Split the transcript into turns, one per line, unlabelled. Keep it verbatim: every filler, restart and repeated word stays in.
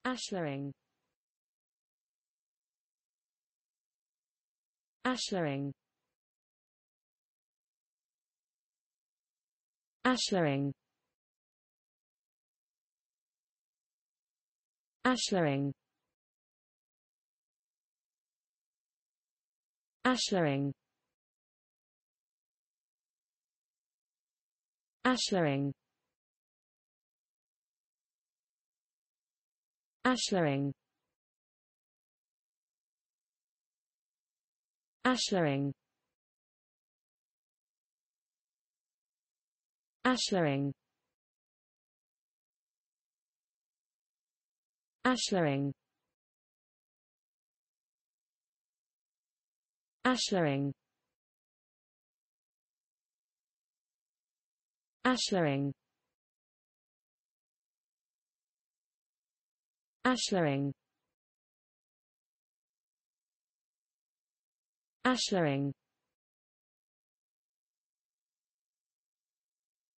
ashlaring, ashlaring, ashlaring, ashlaring, ashlaring, ashlaring, ashlaring, ashlaring, ashlaring, ashlaring, ashlaring, ashlaring, ashlaring, ashlaring,